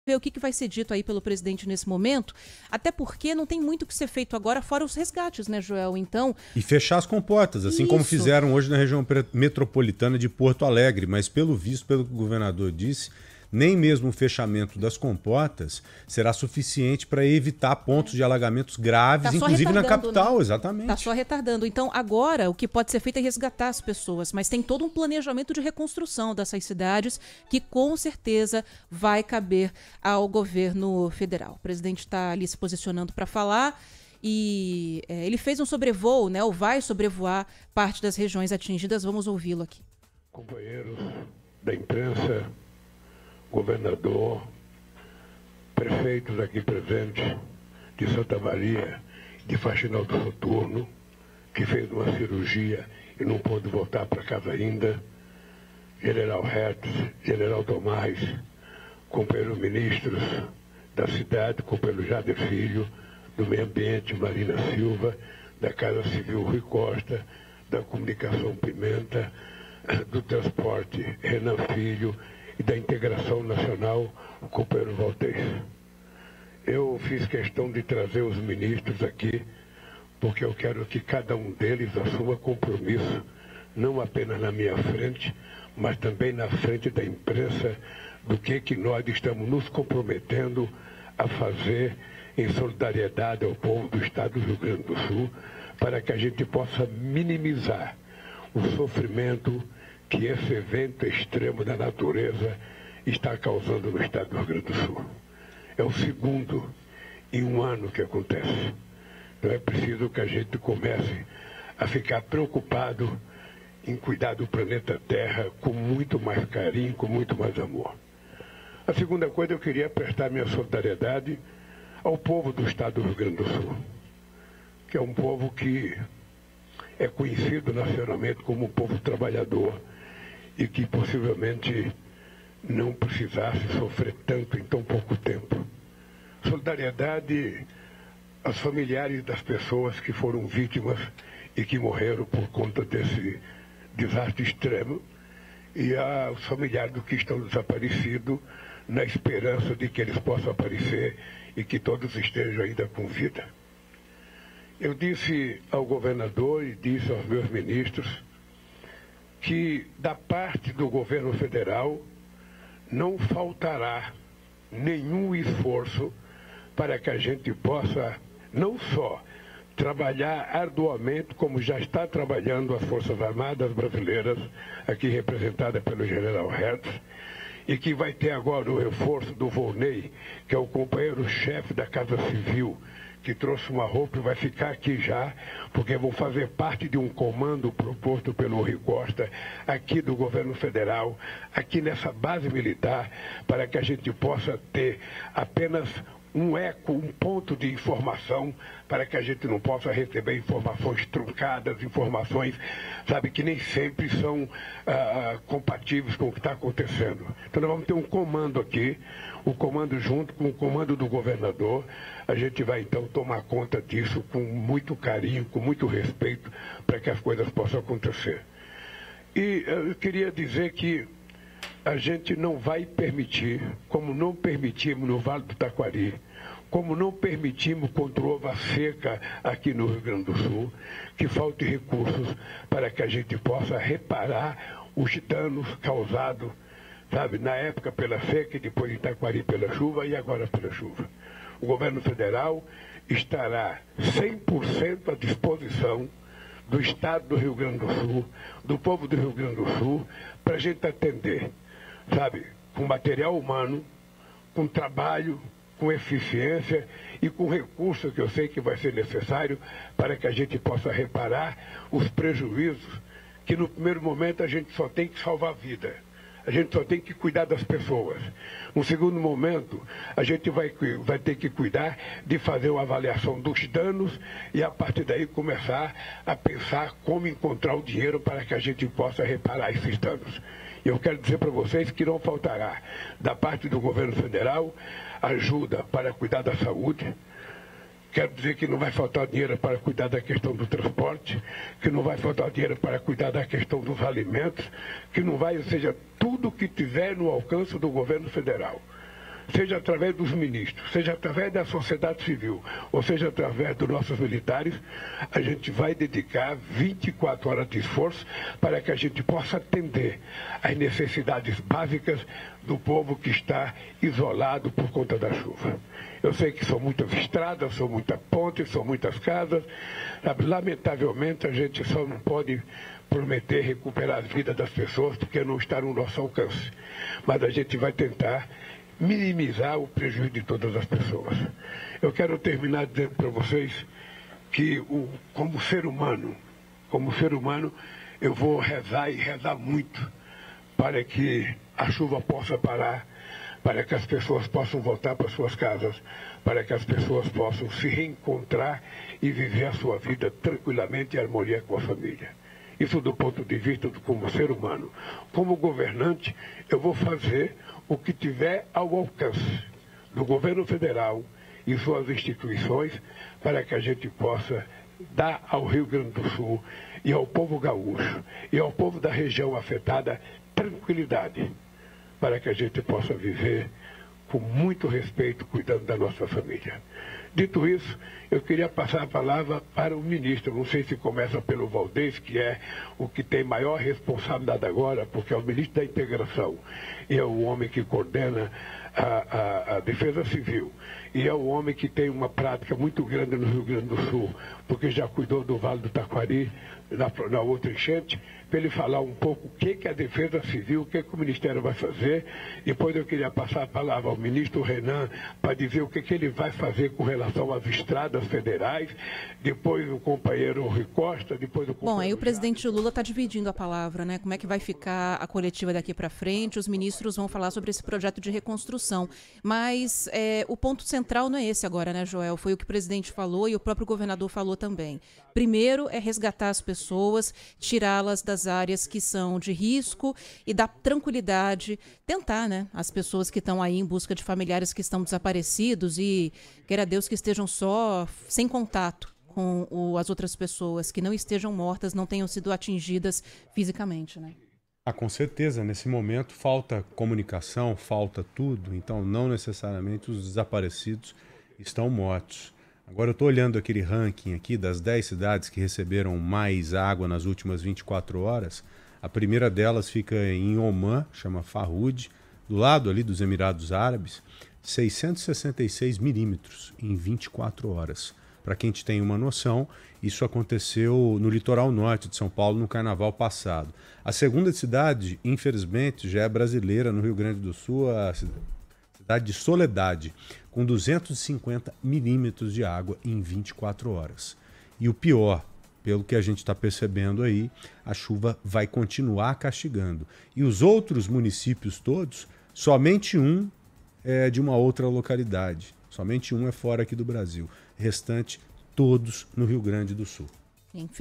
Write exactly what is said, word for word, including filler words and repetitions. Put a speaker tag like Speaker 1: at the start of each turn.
Speaker 1: ver o que, que vai ser dito aí pelo presidente nesse momento, até porque não tem muito o que ser feito agora, fora os resgates, né, Joel? Então...
Speaker 2: E fechar as comportas, assim
Speaker 1: Isso.
Speaker 2: como fizeram hoje na região metropolitana de Porto Alegre, mas pelo visto, pelo que o governador disse, nem mesmo o fechamento das comportas será suficiente para evitar pontos de alagamentos graves,
Speaker 1: Tá só
Speaker 2: inclusive na
Speaker 1: retardando,
Speaker 2: capital,
Speaker 1: né?
Speaker 2: exatamente.
Speaker 1: Está só retardando. Então, agora, o que pode ser feito é resgatar as pessoas, mas tem todo um planejamento de reconstrução dessas cidades que, com certeza, vai caber ao governo federal. O presidente está ali se posicionando para falar e é, ele fez um sobrevoo, né, ou vai sobrevoar parte das regiões atingidas. Vamos ouvi-lo aqui.
Speaker 3: Companheiros da imprensa, governador, prefeitos aqui presentes de Santa Maria, de Faxinal do Soturno, que fez uma cirurgia e não pôde voltar para casa ainda, General Hertz, General Tomás, companheiros ministros da cidade, companheiro Jader Filho, do Meio Ambiente, Marina Silva, da Casa Civil Rui Costa, da Comunicação Pimenta, do Transporte Renan Filho, e da Integração Nacional, o companheiro Valdez. Eu fiz questão de trazer os ministros aqui, porque eu quero que cada um deles assuma compromisso, não apenas na minha frente, mas também na frente da imprensa, do que, que nós estamos nos comprometendo a fazer em solidariedade ao povo do estado do Rio Grande do Sul, para que a gente possa minimizar o sofrimento que esse evento extremo da natureza está causando no estado do Rio Grande do Sul. É o segundo em um ano que acontece. Então é preciso que a gente comece a ficar preocupado em cuidar do planeta Terra com muito mais carinho, com muito mais amor. A segunda coisa, eu queria prestar minha solidariedade ao povo do estado do Rio Grande do Sul, que é um povo que é conhecido nacionalmente como um povo trabalhador, e que possivelmente não precisasse sofrer tanto em tão pouco tempo. Solidariedade aos familiares das pessoas que foram vítimas e que morreram por conta desse desastre extremo, e aos familiares dos que estão desaparecidos, na esperança de que eles possam aparecer e que todos estejam ainda com vida. Eu disse ao governador e disse aos meus ministros que da parte do governo federal não faltará nenhum esforço para que a gente possa não só trabalhar arduamente, como já está trabalhando as Forças Armadas Brasileiras, aqui representada pelo General Hertz, e que vai ter agora o reforço do Volney, que é o companheiro-chefe da Casa Civil, que trouxe uma roupa e vai ficar aqui já, porque vão fazer parte de um comando proposto pelo Rui Costa, aqui do governo federal, aqui nessa base militar, para que a gente possa ter apenas um eco, um ponto de informação, para que a gente não possa receber informações truncadas, informações, sabe, que nem sempre são ah, compatíveis com o que está acontecendo. Então nós vamos ter um comando aqui, o comando junto com o comando do governador. A gente vai então tomar conta disso com muito carinho, com muito respeito, para que as coisas possam acontecer. E eu queria dizer que a gente não vai permitir, como não permitimos no Vale do Taquari, como não permitimos contra o Ova Seca aqui no Rio Grande do Sul, que falte recursos para que a gente possa reparar os danos causados, sabe, na época pela seca, e depois em Taquari pela chuva e agora pela chuva. O governo federal estará cem por cento à disposição do estado do Rio Grande do Sul, do povo do Rio Grande do Sul, para a gente atender, sabe, com material humano, com trabalho, com eficiência e com recursos que eu sei que vai ser necessário para que a gente possa reparar os prejuízos, que no primeiro momento a gente só tem que salvar a vida. A gente só tem que cuidar das pessoas. No segundo momento, a gente vai, vai ter que cuidar de fazer uma avaliação dos danos e, a partir daí, começar a pensar como encontrar o dinheiro para que a gente possa reparar esses danos. E eu quero dizer para vocês que não faltará, da parte do governo federal, ajuda para cuidar da saúde. Quero dizer que não vai faltar dinheiro para cuidar da questão do transporte, que não vai faltar dinheiro para cuidar da questão dos alimentos, que não vai, ou seja, tudo que tiver no alcance do governo federal. seja através dos ministros, seja através da sociedade civil, ou seja através dos nossos militares, a gente vai dedicar vinte e quatro horas de esforço para que a gente possa atender às necessidades básicas do povo que está isolado por conta da chuva. Eu sei que são muitas estradas, são muitas pontes, são muitas casas. Sabe? Lamentavelmente, a gente só não pode prometer recuperar a vida das pessoas porque não está no nosso alcance. Mas a gente vai tentar minimizar o prejuízo de todas as pessoas. Eu quero terminar dizendo para vocês que, o, como ser humano, como ser humano, eu vou rezar e rezar muito para que a chuva possa parar, para que as pessoas possam voltar para suas casas, para que as pessoas possam se reencontrar e viver a sua vida tranquilamente em harmonia com a família. Isso do ponto de vista do, como ser humano. Como governante, eu vou fazer o que tiver ao alcance do governo federal e suas instituições para que a gente possa dar ao Rio Grande do Sul e ao povo gaúcho e ao povo da região afetada tranquilidade, para que a gente possa viver com muito respeito, cuidando da nossa família. Dito isso, eu queria passar a palavra para o ministro. Não sei se começa pelo Valdez, que é o que tem maior responsabilidade agora, porque é o ministro da Integração e é o homem que coordena a, a, a Defesa Civil. E é o homem que tem uma prática muito grande no Rio Grande do Sul, porque já cuidou do Vale do Taquari, na, na outra enchente, para ele falar um pouco o que, que a Defesa Civil, o que, que o Ministério vai fazer. Depois eu queria passar a palavra ao ministro Renan para dizer o que, que ele vai fazer com relação às estradas federais, depois o companheiro Rui Costa, depois o companheiro...
Speaker 1: Bom, aí o presidente Lula está dividindo a palavra, né? Como é que vai ficar a coletiva daqui para frente? Os ministros vão falar sobre esse projeto de reconstrução. Mas é, o ponto central não é esse agora, né, Joel? Foi o que o presidente falou e o próprio governador falou também. Primeiro é resgatar as pessoas, tirá-las das áreas que são de risco e dar tranquilidade, tentar, né, as pessoas que estão aí em busca de familiares que estão desaparecidos e queira Deus que estejam só sem contato com o, as outras pessoas, que não estejam mortas, não tenham sido atingidas fisicamente, né?
Speaker 2: Ah, com certeza, nesse momento falta comunicação, falta tudo, então não necessariamente os desaparecidos estão mortos. Agora eu estou olhando aquele ranking aqui das dez cidades que receberam mais água nas últimas vinte e quatro horas. A primeira delas fica em Omã, chama Farhud, do lado ali dos Emirados Árabes, seiscentos e sessenta e seis milímetros em vinte e quatro horas. Para quem tem uma noção, isso aconteceu no litoral norte de São Paulo no carnaval passado. A segunda cidade, infelizmente, já é brasileira, no Rio Grande do Sul, a cidade de Soledade, com duzentos e cinquenta milímetros de água em vinte e quatro horas. E o pior, pelo que a gente está percebendo aí, a chuva vai continuar castigando. E os outros municípios todos, somente um é de uma outra localidade. Somente um é fora aqui do Brasil. Restante, todos no Sim. Rio Grande do Sul.